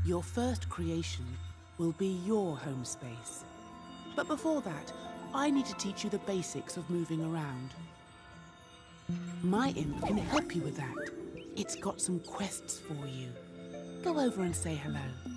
Your first creation will be your home space. But before that, I need to teach you the basics of moving around. My imp can help you with that. It's got some quests for you. Go over and say hello.